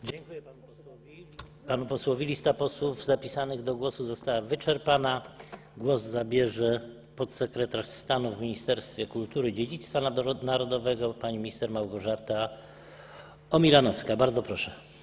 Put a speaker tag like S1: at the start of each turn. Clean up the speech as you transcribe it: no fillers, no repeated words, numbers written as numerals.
S1: Dziękuję panu posłowi. Lista posłów zapisanych do głosu została wyczerpana. Głos zabierze podsekretarz stanu w Ministerstwie Kultury i Dziedzictwa Narodowego pani minister Małgorzata Omilanowska. Bardzo proszę.